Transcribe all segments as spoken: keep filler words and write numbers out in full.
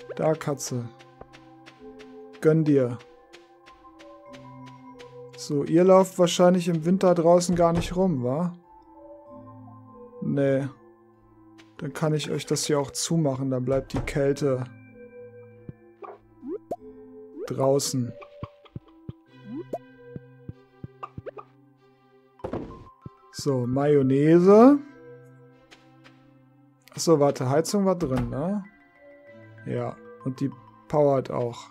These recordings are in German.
Da, Katze. Gönn dir. So, ihr lauft wahrscheinlich im Winter draußen gar nicht rum, wa? Nee. Dann kann ich euch das hier auch zumachen. Dann bleibt die Kälte draußen. So, Mayonnaise. Achso, warte, Heizung war drin, ne? Ja, und die powert auch.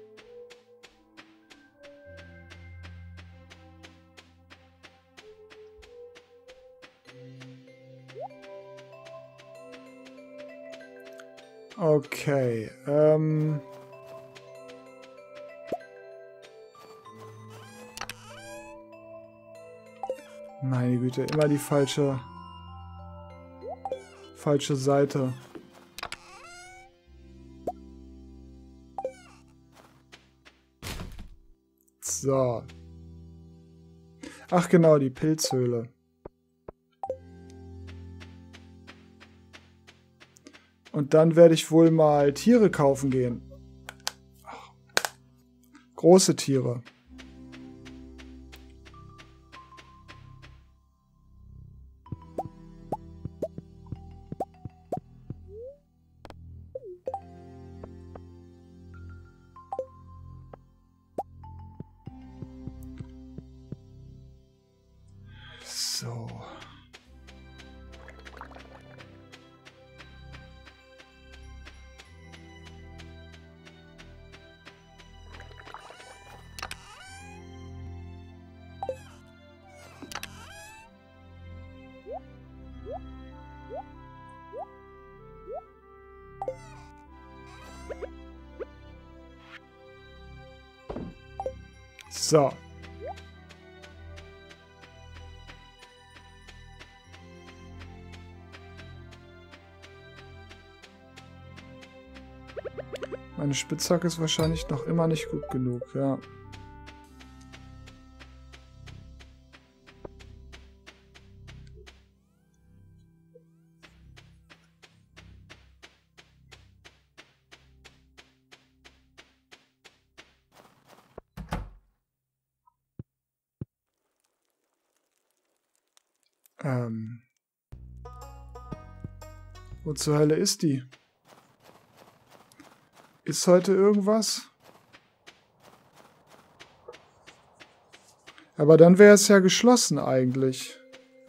Okay, ähm... meine Güte, immer die falsche... falsche Seite. So. Ach genau, die Pilzhöhle. Und dann werde ich wohl mal Tiere kaufen gehen. Ach. Große Tiere. So. So. Meine Spitzhacke ist wahrscheinlich noch immer nicht gut genug, ja. Ähm. Wo zur Hölle ist die? Ist heute irgendwas? Aber dann wäre es ja geschlossen eigentlich.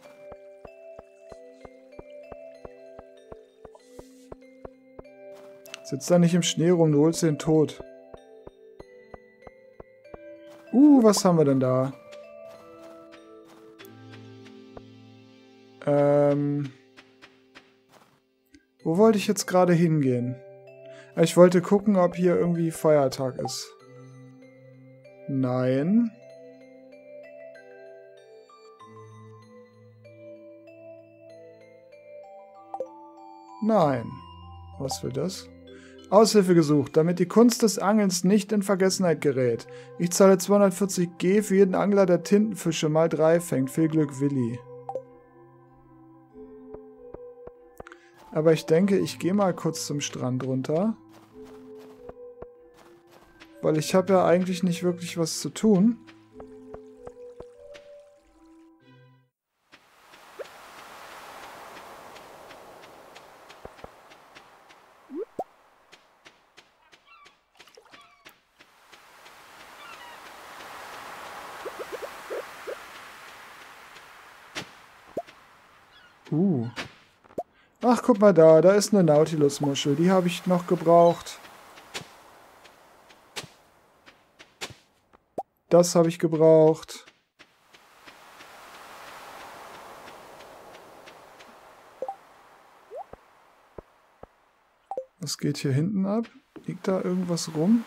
Sitz da nicht im Schnee rum, du holst den Tod. Uh, was haben wir denn da? Ähm... Wo wollte ich jetzt gerade hingehen? Ich wollte gucken, ob hier irgendwie Feiertag ist. Nein. Nein. Was will das? Aushilfe gesucht, damit die Kunst des Angelns nicht in Vergessenheit gerät. Ich zahle zweihundertvierzig G für jeden Angler, der Tintenfische mal drei fängt. Viel Glück, Willi. Aber ich denke, ich gehe mal kurz zum Strand runter. Weil ich habe ja eigentlich nicht wirklich was zu tun. Uh. Ach, guck mal da, da ist eine Nautilus-Muschel. Die habe ich noch gebraucht. Das habe ich gebraucht. Was geht hier hinten ab? Liegt da irgendwas rum?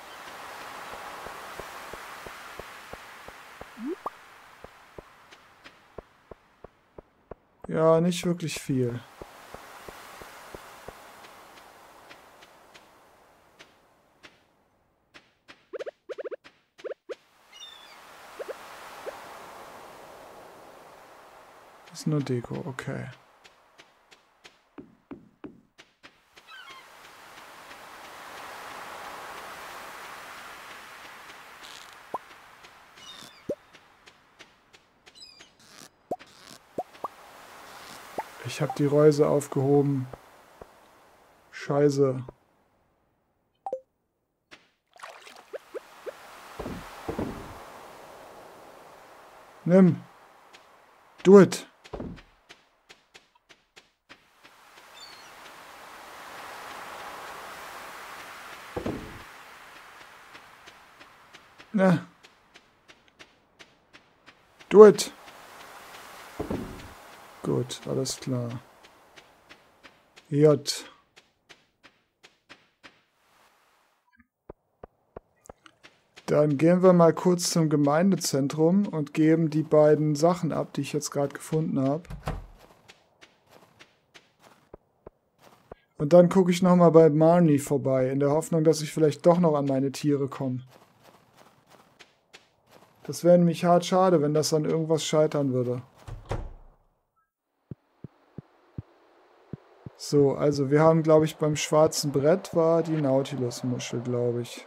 Ja, nicht wirklich viel. Ist nur Deko, okay. Ich habe die Reuse aufgehoben. Scheiße. Nimm. Do it. Ne. Do it. Gut, alles klar. J. Dann gehen wir mal kurz zum Gemeindezentrum und geben die beiden Sachen ab, die ich jetzt gerade gefunden habe. Und dann gucke ich nochmal bei Marnie vorbei, in der Hoffnung, dass ich vielleicht doch noch an meine Tiere komme. Das wäre nämlich hart schade, wenn das an irgendwas scheitern würde. So, also wir haben, glaube ich, beim schwarzen Brett war die Nautilus-Muschel, glaube ich.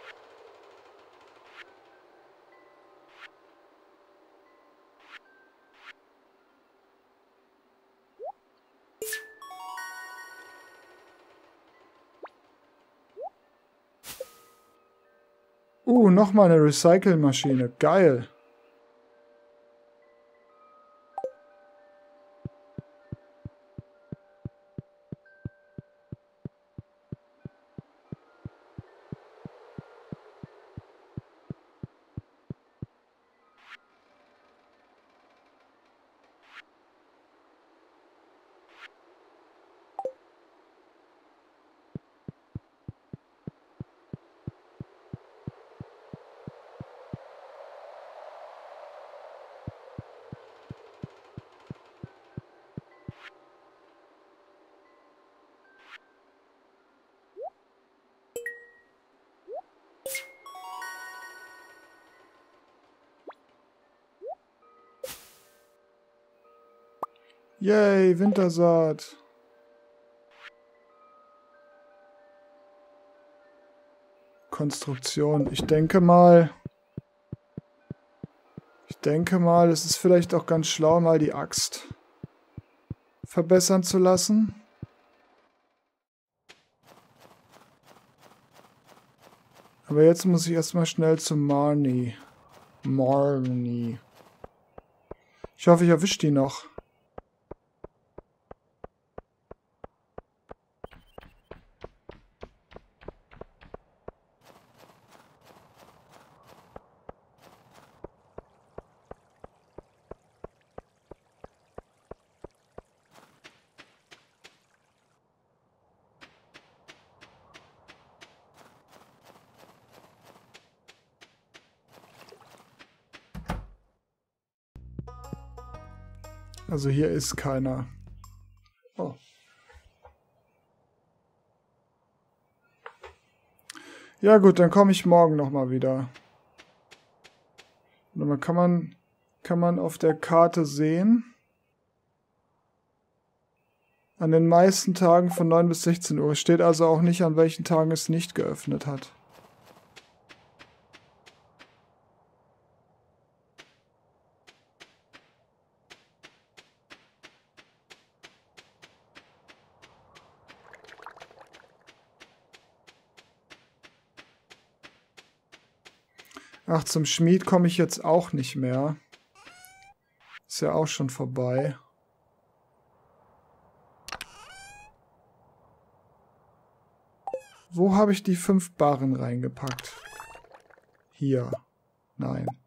Uh, nochmal eine Recycle-Maschine. Geil. Yay, Wintersaat. Konstruktion. Ich denke mal... Ich denke mal, es ist vielleicht auch ganz schlau, mal die Axt verbessern zu lassen. Aber jetzt muss ich erstmal schnell zu Marnie. Marnie. Ich hoffe, ich erwische die noch. Also hier ist keiner. Oh. Ja gut, dann komme ich morgen nochmal wieder. Und dann kann man, kann man auf der Karte sehen, an den meisten Tagen von neun bis sechzehn Uhr. Es steht also auch nicht, an welchen Tagen es nicht geöffnet hat. Ach, zum Schmied komme ich jetzt auch nicht mehr. Ist ja auch schon vorbei. Wo habe ich die fünf Barren reingepackt? Hier. Nein.